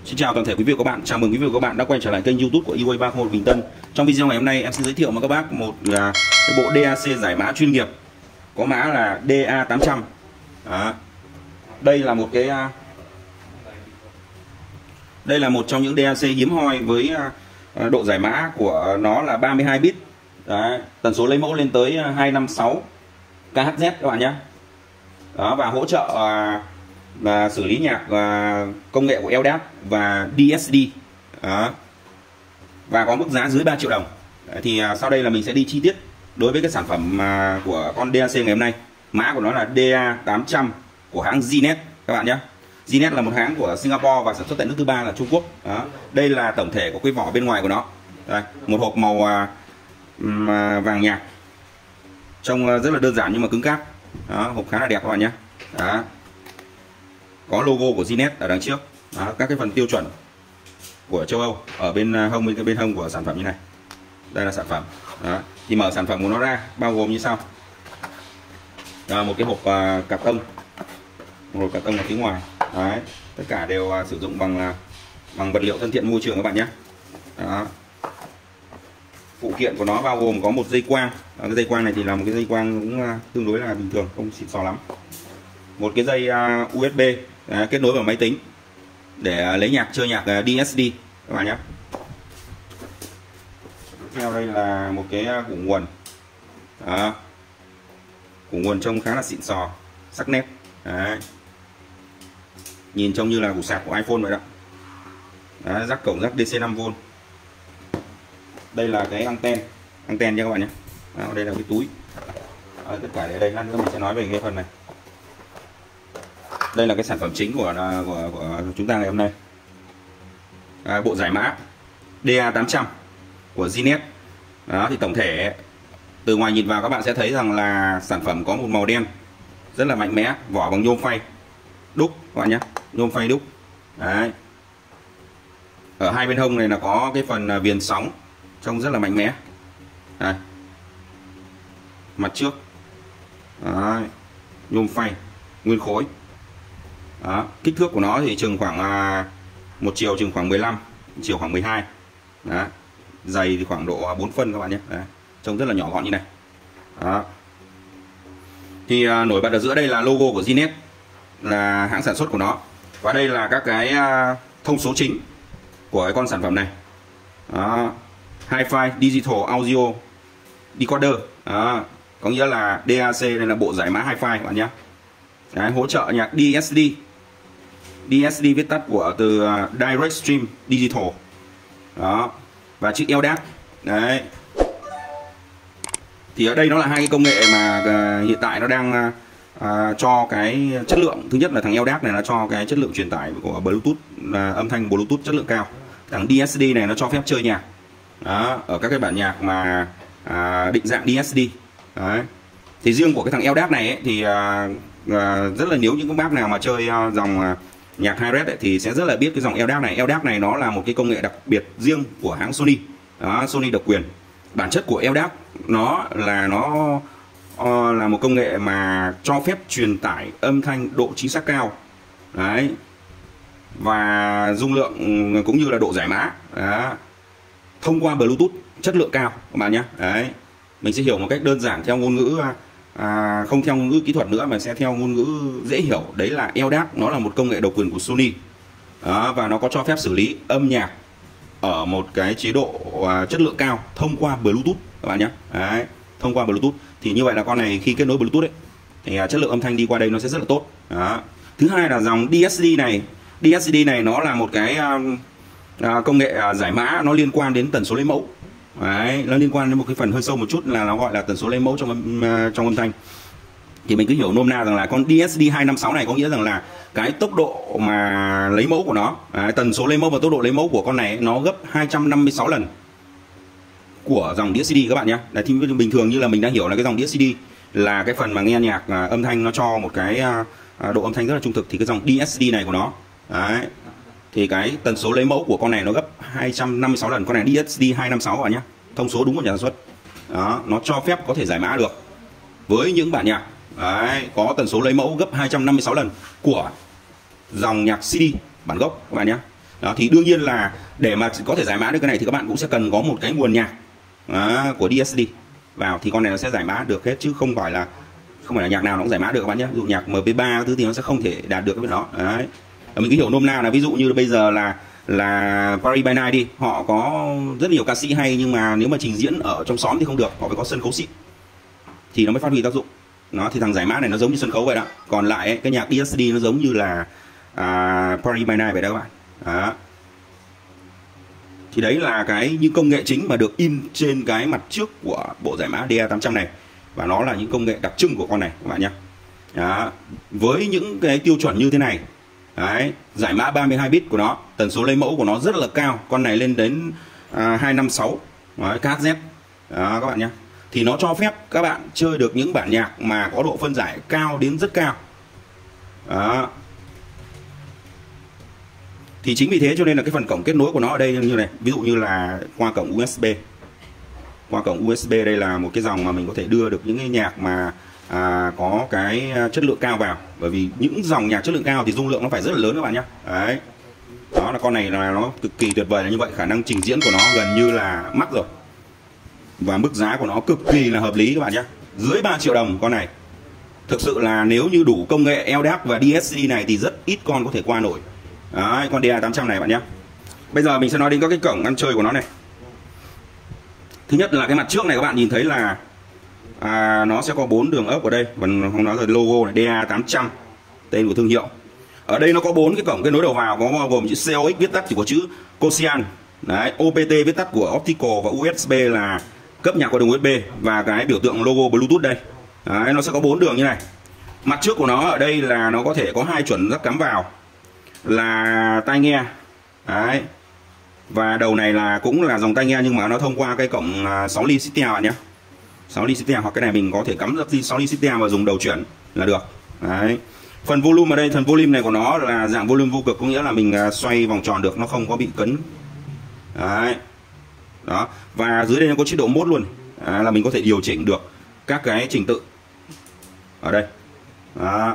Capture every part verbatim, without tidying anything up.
Xin chào toàn thể quý vị và các bạn, chào mừng quý vị và các bạn đã quay trở lại kênh YouTube của e way ba không một Bình Tân. Trong video ngày hôm nay em xin giới thiệu với các bác một uh, cái bộ đê a xê giải mã chuyên nghiệp có mã là D A tám trăm. Đó. Đây là một cái uh, đây là một trong những đê a xê hiếm hoi với uh, độ giải mã của nó là ba mươi hai bit. Đấy. Tần số lấy mẫu lên tới hai năm sáu ca hát dét các bạn nhé. Đó, và hỗ trợ uh, và xử lý nhạc uh, công nghệ của L D A C và D S D. Đó. Và có mức giá dưới ba triệu đồng. Đấy, thì uh, sau đây là mình sẽ đi chi tiết đối với cái sản phẩm uh, của con đê a xê ngày hôm nay. Mã của nó là D A tám trăm của hãng Znet các bạn nhé. Znet là một hãng của Singapore và sản xuất tại nước thứ ba là Trung Quốc. Đó. Đây là tổng thể của cái vỏ bên ngoài của nó. Đây, một hộp màu uh, vàng nhạt, trông uh, rất là đơn giản nhưng mà cứng cáp. Đó, hộp khá là đẹp các bạn nhé. Đó. Có logo của Znet ở đằng trước. Đó, các cái phần tiêu chuẩn của châu Âu ở bên hông, bên bên hông của sản phẩm như này. Đây là sản phẩm. Đó. Thì mở sản phẩm của nó ra bao gồm như sau. Đó, một cái hộp uh, cạc tông, một hộp cạc tông ở phía ngoài. Đấy. Tất cả đều uh, sử dụng bằng uh, bằng vật liệu thân thiện môi trường các bạn nhé. Đó. Phụ kiện của nó bao gồm có một dây quang. Đó, cái dây quang này thì là một cái dây quang cũng uh, tương đối là bình thường, không xịn sò lắm. Một cái dây uh, u ét bê uh, kết nối vào máy tính để uh, lấy nhạc, chơi nhạc uh, D S D các bạn nhé. Tiếp theo đây là một cái uh, củ nguồn. Đó. Củ nguồn trông khá là xịn sò, sắc nét. Đấy. Nhìn trông như là củ sạc của iPhone vậy đó. Đấy, rắc cổng rắc D C năm vôn. Đây là cái anten, anten nha các bạn nhé. Đó, đây là cái túi. Đó, tất cả để đây, lát nữa mình sẽ nói về cái phần này. Đây là cái sản phẩm chính của của, của chúng ta ngày hôm nay. À, bộ giải mã D A tám trăm của Znet. Đó, thì tổng thể từ ngoài nhìn vào các bạn sẽ thấy rằng là sản phẩm có một màu đen rất là mạnh mẽ, vỏ bằng nhôm phay đúc các bạn nhé, nhôm phay đúc. Đấy. Ở hai bên hông này là có cái phần viền sóng trông rất là mạnh mẽ. Đây. Mặt trước. Đấy. Nhôm phay nguyên khối. Đó. Kích thước của nó thì chừng khoảng uh, một chiều chừng khoảng mười lăm, chiều khoảng mười hai. Đó. Dày thì khoảng độ bốn phân các bạn nhé. Đấy. Trông rất là nhỏ gọn như này. Đó. Thì uh, nổi bật ở giữa đây là logo của Znet, là hãng sản xuất của nó. Và đây là các cái uh, thông số chính của cái con sản phẩm này. Đó. Hi-Fi Digital Audio Decoder. Đó. Có nghĩa là đê a xê này là bộ giải mã Hi-Fi các bạn nhé. Đấy, hỗ trợ nhạc D S D. D S D viết tắt của từ uh, Direct Stream Digital. Đó. Và chữ L D A C. Đấy. Thì ở đây nó là hai cái công nghệ mà uh, hiện tại nó đang uh, cho cái chất lượng. Thứ nhất là thằng L D A C này nó cho cái chất lượng truyền tải của Bluetooth, uh, âm thanh Bluetooth chất lượng cao. Thằng D S D này nó cho phép chơi nhạc. Đó, ở các cái bản nhạc mà uh, định dạng D S D. Đấy. Thì riêng của cái thằng L D A C này ấy, thì uh, uh, rất là nếu những các bác nào mà chơi uh, dòng uh, nhạc high res ấy, thì sẽ rất là biết cái dòng L D A C này. L D A C này nó là một cái công nghệ đặc biệt riêng của hãng Sony. Đó, Sony độc quyền. Bản chất của L D A C nó là nó uh, là một công nghệ mà cho phép truyền tải âm thanh độ chính xác cao. Đấy. Và dung lượng cũng như là độ giải mã. Đó. Thông qua Bluetooth chất lượng cao các bạn nhé. Đấy. Mình sẽ hiểu một cách đơn giản theo ngôn ngữ à, không theo ngôn ngữ kỹ thuật nữa mà sẽ theo ngôn ngữ dễ hiểu. Đấy là L D A C nó là một công nghệ độc quyền của Sony. Đó, và nó có cho phép xử lý âm nhạc ở một cái chế độ à, chất lượng cao thông qua Bluetooth các bạn nhé. Đấy, thông qua Bluetooth. Thì như vậy là con này khi kết nối Bluetooth ấy, thì à, chất lượng âm thanh đi qua đây nó sẽ rất là tốt. Đó. Thứ hai là dòng D S D này. D S D này nó là một cái à, à, công nghệ à, giải mã nó liên quan đến tần số lấy mẫu. Đấy, nó liên quan đến một cái phần hơi sâu một chút là nó gọi là tần số lấy mẫu trong âm, uh, trong âm thanh. Thì mình cứ hiểu nôm na rằng là con D S D hai năm sáu này có nghĩa rằng là cái tốc độ mà lấy mẫu của nó, đấy, tần số lấy mẫu và tốc độ lấy mẫu của con này nó gấp hai trăm năm mươi sáu lần của dòng D S D các bạn nhé. Đấy, thì bình thường như là mình đã hiểu là cái dòng D S D là cái phần mà nghe nhạc uh, âm thanh nó cho một cái uh, độ âm thanh rất là trung thực, thì cái dòng D S D này của nó, đấy, thì cái tần số lấy mẫu của con này nó gấp hai trăm năm mươi sáu lần. Con này D S D hai năm sáu các bạn nhé. Thông số đúng của nhà sản xuất. Đó, nó cho phép có thể giải mã được với những bản nhạc đấy, có tần số lấy mẫu gấp hai trăm năm mươi sáu lần của dòng nhạc C D bản gốc các bạn nhé. Đó, thì đương nhiên là để mà có thể giải mã được cái này thì các bạn cũng sẽ cần có một cái nguồn nhạc đó, của đê ét đê vào thì con này nó sẽ giải mã được hết, chứ không phải là không phải là nhạc nào nó cũng giải mã được các bạn nhé. Ví dụ nhạc em pê ba thứ thì nó sẽ không thể đạt được cái việc đó. Đấy. Mình cứ hiểu nôm na là ví dụ như bây giờ là là Paris by Night đi, họ có rất nhiều ca sĩ hay nhưng mà nếu mà trình diễn ở trong xóm thì không được, họ phải có sân khấu xịn thì nó mới phát huy tác dụng. Nó thì thằng giải mã này nó giống như sân khấu vậy đó. Còn lại ấy, cái nhạc đê ét đê nó giống như là à, Paris by Night vậy đó các bạn. Đó. Thì đấy là cái những công nghệ chính mà được in trên cái mặt trước của bộ giải mã đê a tám trăm này, và nó là những công nghệ đặc trưng của con này các bạn nhé. Đó. Với những cái tiêu chuẩn như thế này, đấy, giải mã ba mươi hai bit của nó, tần số lấy mẫu của nó rất là cao, con này lên đến à, hai năm sáu ca hát dét đó các bạn nhé. Thì nó cho phép các bạn chơi được những bản nhạc mà có độ phân giải cao đến rất cao. Đó. Thì chính vì thế cho nên là cái phần cổng kết nối của nó ở đây như này, ví dụ như là qua cổng u ét bê, qua cổng u ét bê đây là một cái dòng mà mình có thể đưa được những cái nhạc mà à, có cái chất lượng cao vào, bởi vì những dòng nhạc chất lượng cao thì dung lượng nó phải rất là lớn các bạn nhé. Đấy, đó là con này là nó cực kỳ tuyệt vời là như vậy, khả năng trình diễn của nó gần như là mắc rồi, và mức giá của nó cực kỳ là hợp lý các bạn nhé, dưới ba triệu đồng con này. Thực sự là nếu như đủ công nghệ lờ đê a xê và đê ét đê này thì rất ít con có thể qua nổi. Đấy, con đê a tám trăm này bạn nhé. Bây giờ mình sẽ nói đến các cái cổng ăn chơi của nó này. Thứ nhất là cái mặt trước này các bạn nhìn thấy là à, nó sẽ có bốn đường ốc ở đây, và không nói rồi logo này đê a tám trăm, tên của thương hiệu. Ở đây nó có bốn cái cổng kết nối đầu vào, có bao gồm chữ xê o ích viết tắt chỉ có chữ Cosian, đấy, o pê tê viết tắt của Optical, và u ét bê là cấp nhạc qua đường u ét bê, và cái biểu tượng logo Bluetooth đây. Đấy, nó sẽ có bốn đường như này. Mặt trước của nó ở đây là nó có thể có hai chuẩn jack cắm vào là tai nghe. Đấy. Và đầu này là cũng là dòng tai nghe nhưng mà nó thông qua cái cổng sáu ly System bạn nhé. sáu ly System, hoặc cái này mình có thể cắm sáu ly System và dùng đầu chuyển là được. Đấy. Phần volume ở đây, phần volume này của nó là dạng volume vô cực, có nghĩa là mình xoay vòng tròn được, nó không có bị cấn. Đấy. Đó. Và dưới đây nó có chế độ mode luôn. À, là mình có thể điều chỉnh được các cái trình tự ở đây. Đó.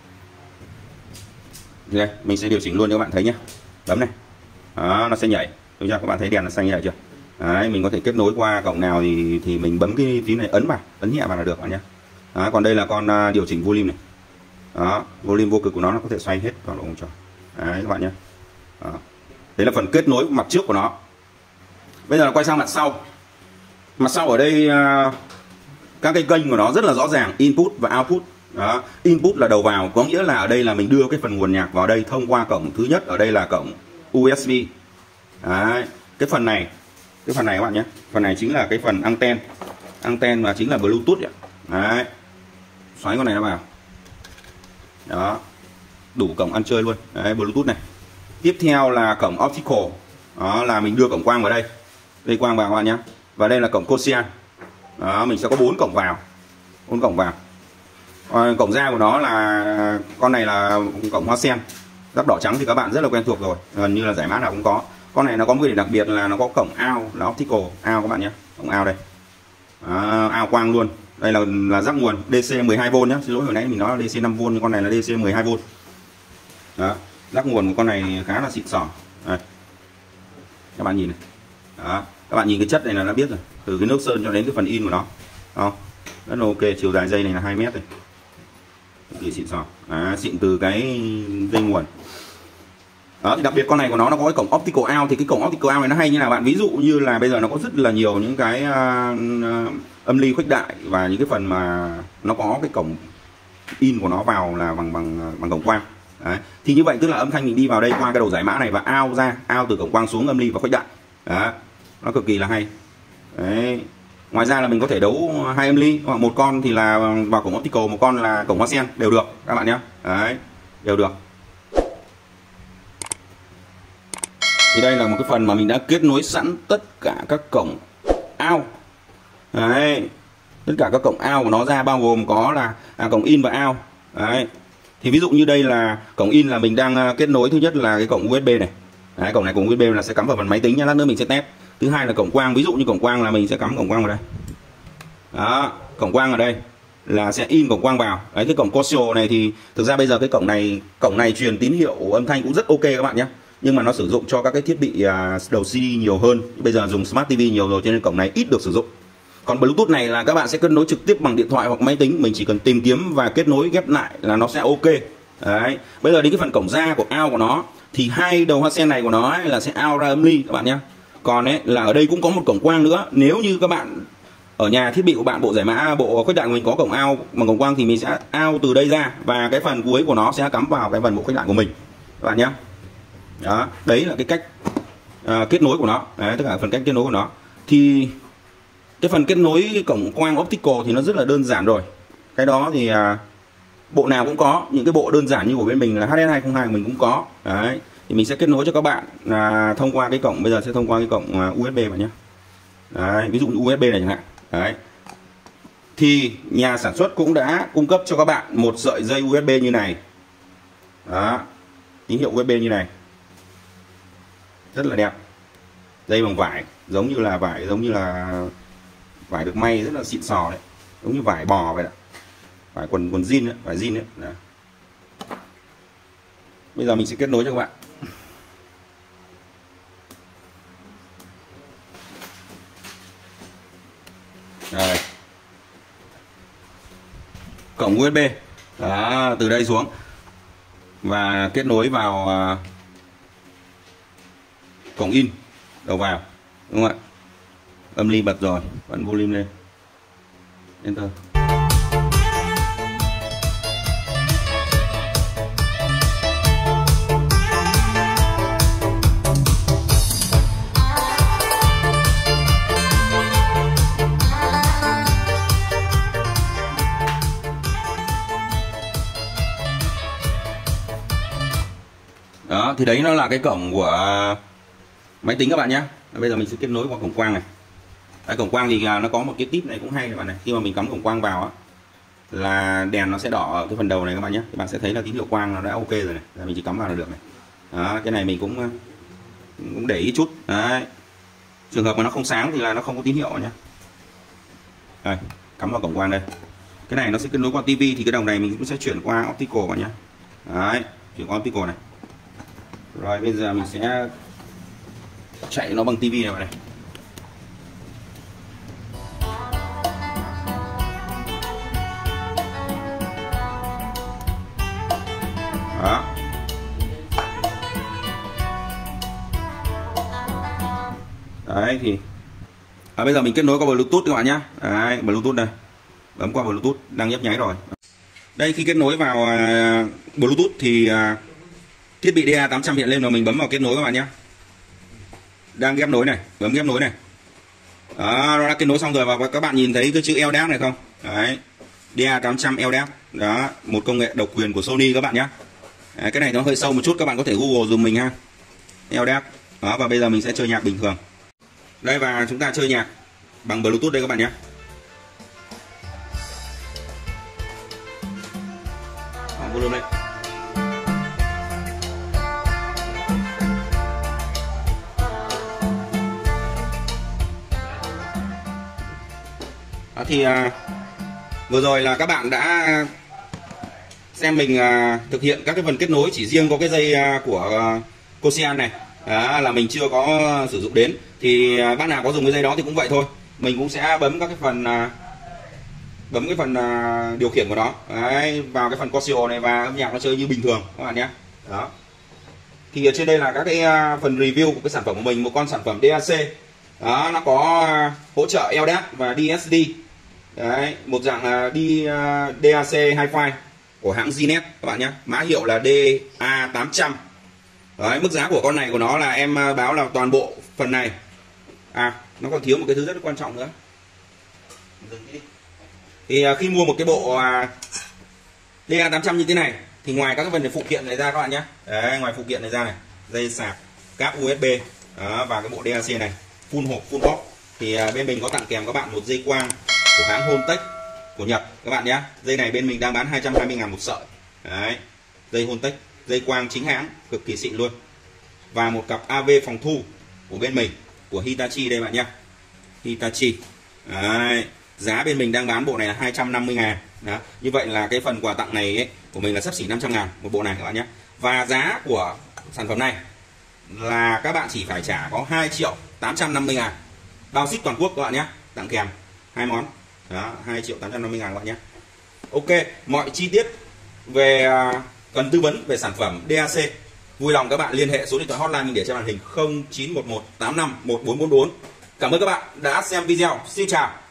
Đây, mình sẽ điều chỉnh luôn cho các bạn thấy nhé. Bấm này. Đó, nó sẽ nhảy. Đúng chưa? Các bạn thấy đèn nó xanh như này chưa? Đấy, mình có thể kết nối qua cổng nào thì thì mình bấm cái phím này, ấn vào, ấn nhẹ vào là được bạn nhé. Đó, còn đây là con uh, điều chỉnh volume này. Đó, volume vô cực của nó nó có thể xoay hết vào vòng tròn. Đấy các bạn nhé. Đó. Đấy là phần kết nối mặt trước của nó. Bây giờ là quay sang mặt sau. Mặt sau ở đây uh, các cái kênh của nó rất là rõ ràng, input và output. Đó. Input là đầu vào, có nghĩa là ở đây là mình đưa cái phần nguồn nhạc vào đây thông qua cổng thứ nhất, ở đây là cổng u ét bê. Đấy. Cái phần này, cái phần này các bạn nhé, phần này chính là cái phần anten, anten và chính là Bluetooth ạ. Đấy. Xoáy con này nó vào. Đó. Đủ cổng ăn chơi luôn. Đấy, Bluetooth này. Tiếp theo là cổng optical. Đó là mình đưa cổng quang vào đây. Đây quang vào các bạn nhé. Và đây là cổng Cosian. Đó, mình sẽ có bốn cổng vào. bốn cổng vào. À, cổng ra của nó là con này là cổng hoa sen. Giáp đỏ trắng thì các bạn rất là quen thuộc rồi, gần như là giải mã nào cũng có. Con này nó có một cái điểm đặc biệt là nó có cổng out là optical out các bạn nhé. Cổng out đây. À, out quang luôn. Đây là là rắc nguồn đê xê mười hai vôn nhé. Xin lỗi hồi nãy mình nói là đê xê năm vôn, nhưng con này là đê xê mười hai vôn. Đó, rắc nguồn của con này khá là xịn sò. Đây. Các bạn nhìn này. Đó, các bạn nhìn cái chất này là đã biết rồi, từ cái nước sơn cho đến cái phần in của nó. Đó. Rất là ok, chiều dài dây này là hai mét này. Cực xịn sò. À, xịn từ cái dây nguồn. Đó, thì đặc biệt con này của nó nó có cái cổng optical out, thì cái cổng optical out này nó hay như là bạn, ví dụ như là bây giờ nó có rất là nhiều những cái uh, âm ly khuếch đại và những cái phần mà nó có cái cổng in của nó vào là bằng bằng bằng cổng quang. Đấy. Thì như vậy tức là âm thanh mình đi vào đây qua cái đầu giải mã này và out ra, out từ cổng quang xuống âm ly và khuếch đại. Đó. Nó cực kỳ là hay. Đấy. Ngoài ra là mình có thể đấu hai âm ly, hoặc một con thì là vào cổng optical, một con là cổng hoa sen, đều được các bạn nhé. Đấy, đều được. Thì đây là một cái phần mà mình đã kết nối sẵn tất cả các cổng out. Đấy, tất cả các cổng out của nó ra, bao gồm có là à, cổng in và out. Đấy. Thì ví dụ như đây là cổng in là mình đang kết nối, thứ nhất là cái cổng u ét bê này. Đấy, cổng này cổng u ét bê là sẽ cắm vào phần máy tính nhé, lát nữa mình sẽ test. Thứ hai là cổng quang, ví dụ như cổng quang là mình sẽ cắm cổng quang vào đây. Đó, cổng quang ở đây là sẽ in cổng quang vào. Đấy, cái cổng Casio này thì thực ra bây giờ cái cổng này cổng này truyền tín hiệu âm thanh cũng rất ok các bạn nhé. nhưng mà nó sử dụng cho các cái thiết bị uh, đầu xê đê nhiều hơn. Bây giờ dùng Smart ti vi nhiều rồi cho nên cổng này ít được sử dụng. Còn Bluetooth này là các bạn sẽ kết nối trực tiếp bằng điện thoại hoặc máy tính, mình chỉ cần tìm kiếm và kết nối ghép lại là nó sẽ ok. Đấy. Bây giờ đến cái phần cổng ra của out của nó thì hai đầu hoa sen này của nó ấy là sẽ out ra âm ly các bạn nhé. Còn ấy là ở đây cũng có một cổng quang nữa. Nếu như các bạn ở nhà thiết bị của bạn bộ giải mã bộ khuếch đại của mình có cổng out bằng cổng quang thì mình sẽ out từ đây ra và cái phần cuối của nó sẽ cắm vào cái phần bộ khuếch đại của mình các bạn nhé. Đó, đấy là cái cách uh, kết nối của nó. Đấy, tất cả phần cách kết nối của nó. Thì cái phần kết nối cổng quang optical thì nó rất là đơn giản rồi. Cái đó thì uh, bộ nào cũng có, những cái bộ đơn giản như của bên mình là hát ét hai không hai của mình cũng có. Đấy, thì mình sẽ kết nối cho các bạn uh, thông qua cái cổng, bây giờ sẽ thông qua cái cổng uh, u ét bê bạn nhé. Đấy, ví dụ như u ét bê này chẳng hạn. Đấy. Thì nhà sản xuất cũng đã cung cấp cho các bạn một sợi dây u ét bê như này. Đó, tín hiệu u ét bê như này. Rất là đẹp. Dây bằng vải, giống như là vải giống như là vải được may rất là xịn sò đấy, giống như vải bò vậy đó. Vải quần quần jean đấy, vải jean đấy. Đó. Bây giờ mình sẽ kết nối cho các bạn. Đây. Cổng u ét bê. Đó, từ đây xuống và kết nối vào uh, cổng in đầu vào, đúng không ạ? Âm ly bật rồi, bật volume lên, enter. Đó, thì đấy nó là cái cổng của máy tính các bạn nhé. Bây giờ mình sẽ kết nối qua cổng quang này. Đấy, cổng quang thì nó có một cái tip này cũng hay các bạn này. Khi mà mình cắm cổng quang vào á, là đèn nó sẽ đỏ ở cái phần đầu này các bạn nhé. Thì bạn sẽ thấy là tín hiệu quang nó đã ok rồi này. Giờ mình chỉ cắm vào là được này. Đó, cái này mình cũng cũng để ý chút. Đấy. Trường hợp mà nó không sáng thì là nó không có tín hiệu nhé. Đây, cắm vào cổng quang đây. Cái này nó sẽ kết nối qua tivi thì cái đồng này mình cũng sẽ chuyển qua optical vào nhé. Đấy, chuyển qua optical này. Rồi bây giờ mình sẽ chạy nó bằng tivi này vào này. Đó. Đấy thì à, bây giờ mình kết nối qua Bluetooth các bạn nhé. Đấy, Bluetooth đây. Bấm qua Bluetooth đang nhấp nháy rồi. Đây, khi kết nối vào uh, Bluetooth thì uh, thiết bị đê a tám trăm hiện lên và mình bấm vào kết nối các bạn nhé. Đang ghép nối này, bấm ghép nối này. Đó, nó đã kết nối xong rồi và các bạn nhìn thấy cái chữ eo đê a này không? Đấy, đê a tám trăm eo đê a. Đó, một công nghệ độc quyền của Sony các bạn nhé. Đấy, cái này nó hơi sâu một chút, các bạn có thể Google dùm mình ha. eo đê a. Đó, và bây giờ mình sẽ chơi nhạc bình thường. Đây, và chúng ta chơi nhạc bằng Bluetooth đây các bạn nhé. Volume lên. Đó, thì à, vừa rồi là các bạn đã xem mình à, thực hiện các cái phần kết nối chỉ riêng có cái dây à, của à, Cosian này. Đó, là mình chưa có sử dụng đến. Thì à, bác nào có dùng cái dây đó thì cũng vậy thôi. Mình cũng sẽ bấm các cái phần à, bấm cái phần à, điều khiển của nó. Đấy, vào cái phần Casio này và âm nhạc nó chơi như bình thường các bạn nhé. Đó. Thì ở trên đây là các cái à, phần review của cái sản phẩm của mình, một con sản phẩm đê a xê. Đó, nó có à, hỗ trợ eo đê a và đê ét đê. Đấy, một dạng là đê a xê Hi-Fi của hãng Zinet các bạn nhé. Mã hiệu là đê a tám trăm. Đấy, mức giá của con này của nó là em báo là toàn bộ phần này. À, nó còn thiếu một cái thứ rất quan trọng nữa. Thì khi mua một cái bộ đê a tám trăm như thế này thì ngoài các cái phần phụ kiện này ra các bạn nhé. Đấy, ngoài phụ kiện này ra này, dây sạc, cáp u ét bê đó, và cái bộ đê a xê này full hộp full box thì bên mình có tặng kèm các bạn một dây quang của hãng Holtec của Nhật các bạn nhé. Dây này bên mình đang bán hai trăm hai mươi ngàn một sợi. Đấy, dây Holtec, dây quang chính hãng cực kỳ xịn luôn. Và một cặp a vê phòng thu của bên mình của Hitachi đây bạn nhé. Hitachi. Đấy, giá bên mình đang bán bộ này là hai trăm năm mươi ngàn. Đó, như vậy là cái phần quà tặng này ấy, của mình là xấp xỉ năm trăm ngàn một bộ này các bạn nhé. Và giá của sản phẩm này là các bạn chỉ phải trả có hai triệu tám trăm năm mươi ngàn, bao ship toàn quốc các bạn nhé, tặng kèm hai món. Đó, hai triệu tám trăm năm mươi ngàn các bạn nhé. Ok, mọi chi tiết về cần tư vấn về sản phẩm đê a xê, vui lòng các bạn liên hệ số điện thoại hotline mình để trên màn hình không chín một một tám năm một bốn bốn bốn. Cảm ơn các bạn đã xem video. Xin chào.